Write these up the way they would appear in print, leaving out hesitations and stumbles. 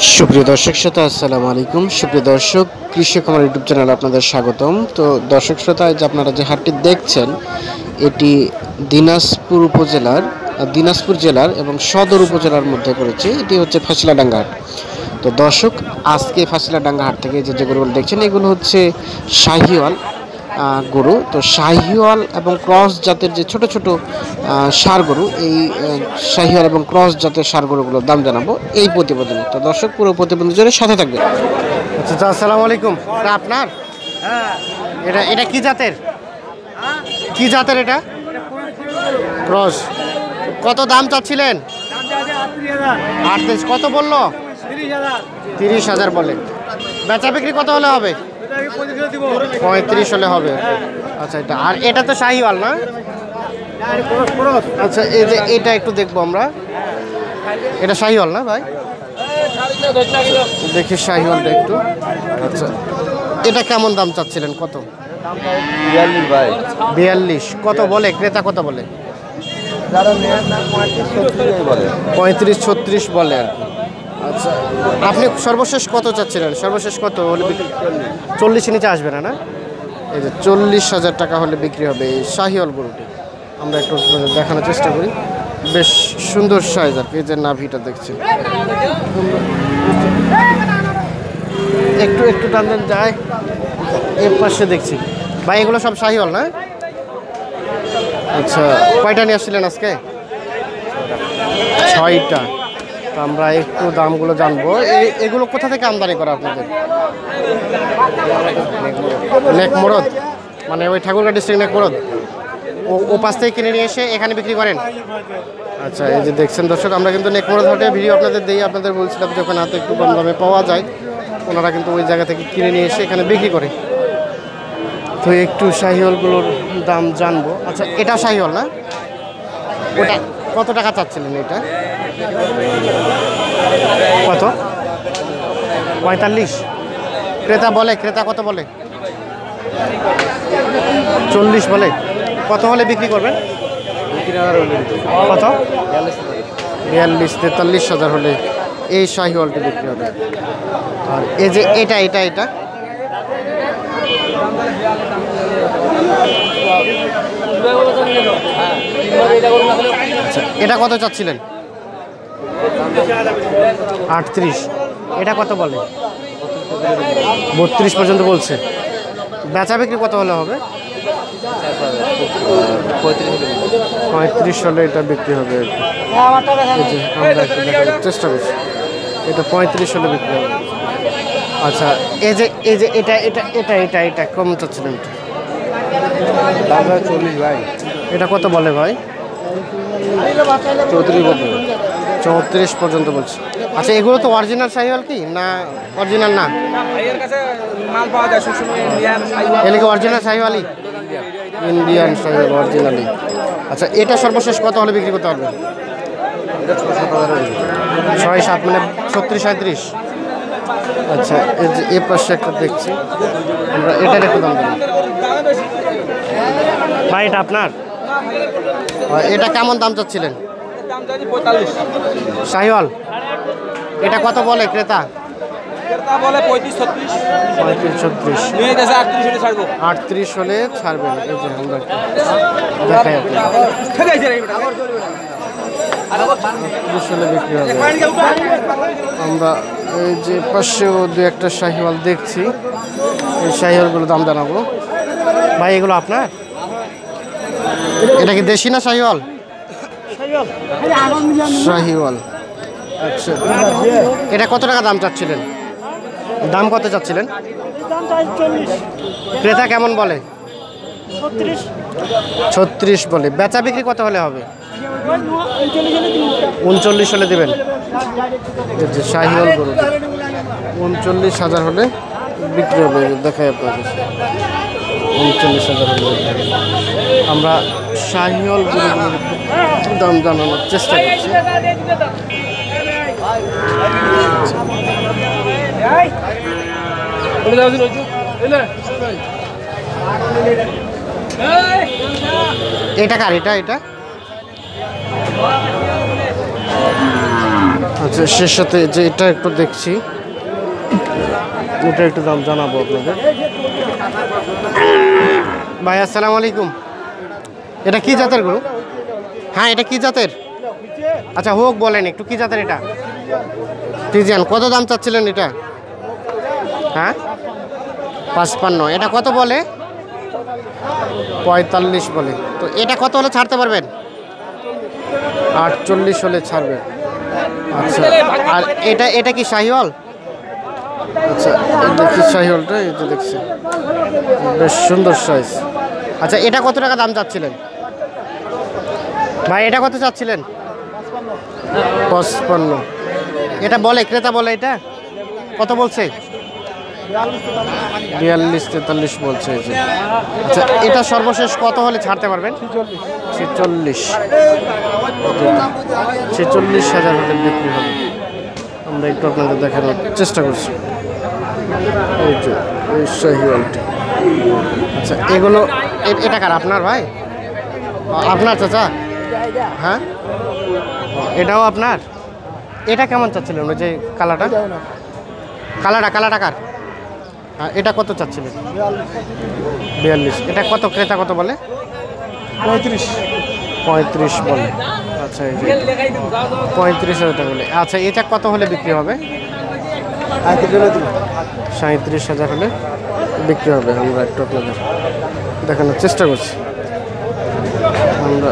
সুপ্রিয় দর্শক শ্রোতা আসসালামু আলাইকুম। সুপ্রিয় দর্শক, কৃষি খামার ইউটিউব চ্যানেলে আপনাদের স্বাগতম। তো দর্শক শ্রোতা, যে আপনারা যে হাটটি দেখছেন, এটি দিনাজপুর জেলার এবং সদর উপজেলার মধ্যে পড়েছে। এটি হচ্ছে ফাঁসিলাডাঙ্গা হাট। তো দর্শক, আজকে ফাঁসিলাডাঙ্গা হাট থেকে যে গরুগুলো দেখছেন, এগুলো হচ্ছে শাহিওয়াল গরু। তো শাহিওয়াল এবং ক্রস জাতের যে ছোট ছোট ষাঁড় গরু, এই শাহিওয়াল এবং ক্রস জাতের ষাঁড় গরুগুলোর দাম জানাবো এই প্রতিবেদনে। তো দর্শক, পুরো প্রতিবেদনের জন্য সাথে থাকবেন। আচ্ছা, আসসালামু আলাইকুম। এটা আপনার? এটা কি জাতের? এটা ক্রস। কত দাম চাচ্ছিলেন? 38। কত বললো? 30,000 বলে। বেচা বিক্রি কত হলে হবে? 35 হলে হবে। আচ্ছা, এটা তো শাহিওয়াল না? আচ্ছা, এই যে এটা একটু দেখবো আমরা। এটা শাহিওয়াল না ভাই? দেখি শাহিওয়ালটা একটু। আচ্ছা, এটা কেমন দাম চাচ্ছিলেন? কত? 42। কত বলে ক্রেতা? কত বলে? 35-36 বলে আর কি। আচ্ছা, আপনি সর্বশেষ কত চাচ্ছিলেন? সর্বশেষ কত হলে বিক্রি? 40 নিচে আসবে না? এই যে 40,000 টাকা হলে বিক্রি হবে এই শাহিওয়াল গরুটি। আমরা একটু দেখানোর চেষ্টা করি। বেশ সুন্দর সাইজ আর কি। এই যে নাভিটা দেখছি, একটু টান যায়। এর পাশে দেখছি ভাই, এগুলো সব শাহিওয়াল না? আচ্ছা, কয়টা নিয়ে আসছিলেন আজকে? 6টা। তো আমরা একটু দামগুলো জানবো। এগুলো কোথা থেকে আমদানি করা আপনাদের? নেকমরদ, মানে ওই ঠাকুরগাঁ ডিস্ট্রিক্ট নেকমরদ। ও পাশ থেকে কিনে নিয়ে এসে এখানে বিক্রি করেন? আচ্ছা, এই যে দেখছেন দর্শক, আমরা কিন্তু নেকমরদ হাটে ভিডিও আপনাদের দিই। আপনাদের বলছিলাম যে ওখানে হাতে একটু কম দামে পাওয়া যায়। ওনারা কিন্তু ওই জায়গা থেকে কিনে নিয়ে এসে এখানে বিক্রি করে। তো একটু শাহিওয়ালগুলোর দাম জানবো। আচ্ছা, এটা শাহিওয়াল না? ওটা কত টাকা চাচ্ছিলেন? এটা কত? 45 ক্রেতা বলে। ক্রেতা কত বলে? 40 বলে। কত হলে বিক্রি করবেন? কত? 42-43,000 হলে এই শাহিওয়ালটি বিক্রি হবে। আর এই যে এটা আচ্ছা, এটা কত চাচ্ছিলেন? 38। এটা কত বলে? 32 পর্যন্ত বলছে। বেচা বিক্রি কত হলে হবে? 35 হলে এটা বিক্রি হবে। আমরা একটু দেখানোর চেষ্টা করছি। এটা 35 হলে বিক্রি হবে। আচ্ছা, এই যে এটা কম চাচ্ছিলেন? দাম 40 ভাই। এটা কত বলে ভাই? 34 পর্যন্ত বলছে। আচ্ছা, এগুলো তো অরিজিনাল শাহিওয়াল কি না? অরিজিনাল না? এলাকা অরিজিনাল শাহিওয়ালই, ইন্ডিয়ান শাহিওয়াল অরিজিনালি। আচ্ছা, এটা সর্বশেষ কত হলে বিক্রি করতে পারবে? 6-7 মানে 36-37। আচ্ছা, এই যে এ পাশে একটা দেখছি আমরা, এটার একটু দাম দেবো ভাই। এটা আপনার? এটা কেমন দাম চাচ্ছিলেন? শাহিওয়াল। এটা কত বলে ক্রেতা? 35-36। 38 হলে ছাড়বেন। এই যে আমরা দেখাই হলে বিক্রি হবে। আমরা এই যে পাশেও দু একটা শাহিওয়াল দেখছি, এই শাহিওয়ালগুলো দাম জানাবো ভাই। এগুলো আপনার? এটা কি দেশি না শাহিওয়াল? শাহিওয়াল। আচ্ছা, এটা কত টাকা দাম চাচ্ছিলেন? দাম কত চাচ্ছিলেন? ক্রেতা কেমন বলে? 36 বলে। বেচা বিক্রি কত হলে হবে? 39 হলে দেবেন। শাহিওয়াল গরু 39,000 হলে বিক্রি হবে। দেখাই আপনাদের 39,000 হলে। আমরা শাহিওয়াল গরুগুলোর দাম জানানোর চেষ্টা করছি। এটা কার? এটা আচ্ছা, সে সাথে যে এটা একটু দেখছি, এটা একটু দাম জানাবো আপনাদের। ভাই আসসালামু আলাইকুম, এটা কি জাতের গরু? হ্যাঁ, এটা কি জাতের? আচ্ছা হোক, বলেন একটু কি জাতের এটা? ফ্রিজিয়ান। কত দাম চাচ্ছিলেন এটা? হ্যাঁ 55। এটা কত বলে? 45 বলে। তো এটা কত হলে ছাড়তে পারবেন? 48 হলে ছাড়বেন। আচ্ছা, আর এটা কি শাহিওয়াল? আচ্ছা, এটা কি শাহিওয়ালটা? এই যে দেখছি বেশ সুন্দর সাইজ। আচ্ছা, এটা কত টাকা দাম চাচ্ছিলেন ভাই? এটা কত চাচ্ছিলেন? 55। এটা বলে, ক্রেতা বলে এটা কত বলছে? 42-43 বলছে। এই যে আচ্ছা, এটা সর্বশেষ কত হলে ছাড়তে পারবেন? 46,000 হলে বিক্রি হবে। আমরা একটু আপনাদের দেখানোর চেষ্টা করছি। এই যে এই শাহিওয়ালটি। আচ্ছা, এগুলো এটা কার? আপনার ভাই? আপনার চাচা? হ্যাঁ, এটাও আপনার? এটা কেমন চাচ্ছিলেন? ওই যে কালাটা কার? হ্যাঁ, এটা কত চাচ্ছিলেন? 42। এটা কত, ক্রেতা কত বলে? 35 বলে। আচ্ছা, এই যে 35,000 টাকা বলে। আচ্ছা, এটা কত হলে বিক্রি হবে? 37,000 হলে বিক্রি হবে। আমরা একটু আপনাদের দেখানোর চেষ্টা করছি। আমরা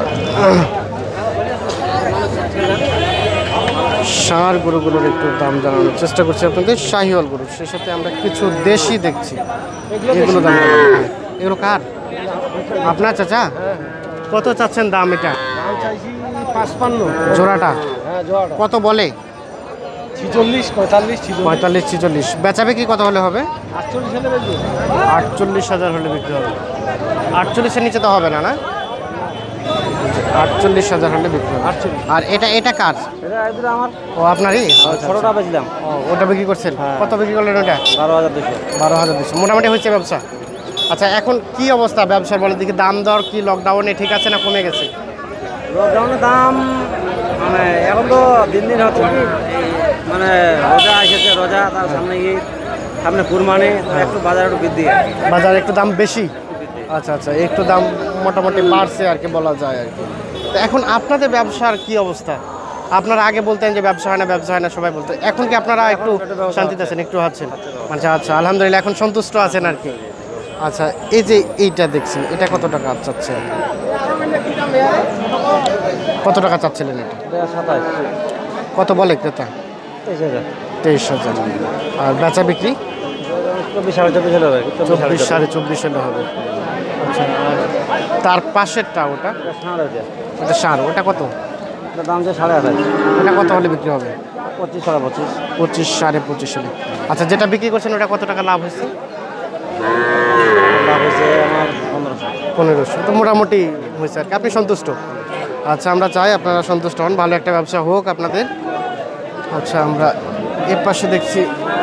ষাঁড় গরুগুলোর একটু দাম জানানোর চেষ্টা করছি আপনাদের, শাহিওয়াল গরু। সে সাথে আমরা কিছু দেশি দেখছি, এগুলো দাম জানাবো। এগুলো কার? আপনার চাচা? কত চাচ্ছেন দাম এটা? 55 জোড়াটা কত বলে? 46-45 বেচাবে কি কত হলে হবে? 48 48,000 হলে বিক্রি হবে। 48-এর নিচে তো হবে না, না? 48,000 হলে বিক্রি হবে। আর এটা কার? এটা আমার ও আপনারই? ছোটটা বেচলাম। ওটা বিক্রি করছেন? হ্যাঁ। কত বিক্রি করলেন ওটা? 12,200। 12,200 মোটামুটি হচ্ছে ব্যবসা। আচ্ছা, এখন কি অবস্থা ব্যবসার? বলে দিকে দাম দর কি লকডাউনে ঠিক আছে না কমে গেছে? লকডাউনের দাম মানে এখন তো দিন দিন হচ্ছে কি, মানে রোজা এসেছে, রোজা তার সামনে গিয়ে সামনে কুরবানি, একটু বাজার একটু বৃদ্ধি। বাজার একটু দাম বেশি। আচ্ছা আচ্ছা, একটু দাম মোটামুটি বাড়ছে আর কি, বলা যায় আর কি। তো এখন আপনাদের ব্যবসার কি অবস্থা? আপনারা আগে বলতেন যে ব্যবসা হয় না, সবাই বলতেন। এখন কি আপনারা একটু শান্তিতে আছেন, একটু আছেন? আচ্ছা আচ্ছা, আলহামদুলিল্লাহ, এখন সন্তুষ্ট আছেন আর কি। আচ্ছা, এই যে এইটা দেখছেন, এটা কত টাকা চাচ্ছেন? কত টাকা চাচ্ছিলেন এটা? 27। কত বলে ক্রেতা? 23,000। 23,000। আর বেচা বিক্রি? 24-24 হলে হবে। 24-24.5 হলে হবে। আচ্ছা, আর তার পাশেরটা ওটা? ওটা ষাঁড়, ওটা কত? এটা দাম যে 28,000। ওটা কত হলে বিক্রি হবে? 25-25। 25-25.5 হলে। আচ্ছা, যেটা বিক্রি করছেন ওটা কত টাকা লাভ হয়েছে? লাভ হয়েছে আমার 1500। 1500। তো মোটামুটি হয়েছে আর কি, আপনি সন্তুষ্ট? আচ্ছা, আমরা চাই আপনারা সন্তুষ্ট হন, ভালো একটা ব্যবসা হোক আপনাদের। আচ্ছা, আমরা এর পাশে দেখছি,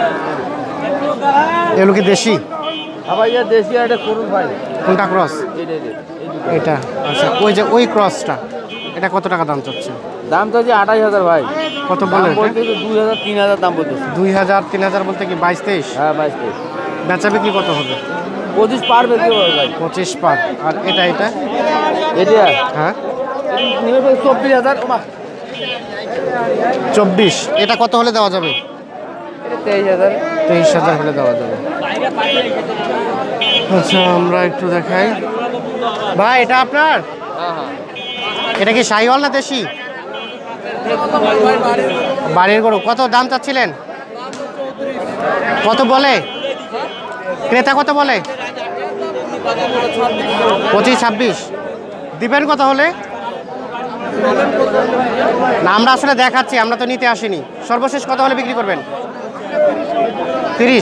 এগুলো কি দেশি? ভাই দেশি আর এটা করুন ভাই। কোনটা ক্রস? এটা। আচ্ছা, ওই যে ওই ক্রসটা, এটা কত টাকা দাম চাচ্ছে? দাম তো যে 28,000 ভাই। কত বলে? 2,000-3,000 দাম বলতেছে। 2,000-3,000 বলতে কি 22-23? হ্যাঁ 22। বেচা বিক্রি কত হবে? 25 পার বেশি হবে ভাই। 25 পার। আর এটা? এটা হ্যাঁ, নিবে 24,000। 24। এটা কত হলে দেওয়া যাবে? এটা 23,000। 23,000 হলে দেওয়া যাবে। আচ্ছা, আমরা একটু দেখাই। ভাই, এটা আপনার? এটা কি শাহিওয়াল না দেশি? বাড়ির গরু। কত দাম চাচ্ছিলেন? কত বলে ক্রেতা? কত বলে? 25-26 দিবেন কত হলে? না, আমরা আসলে দেখাচ্ছি, আমরা তো নিতে আসিনি। সর্বশেষ কত হলে বিক্রি করবেন? 30।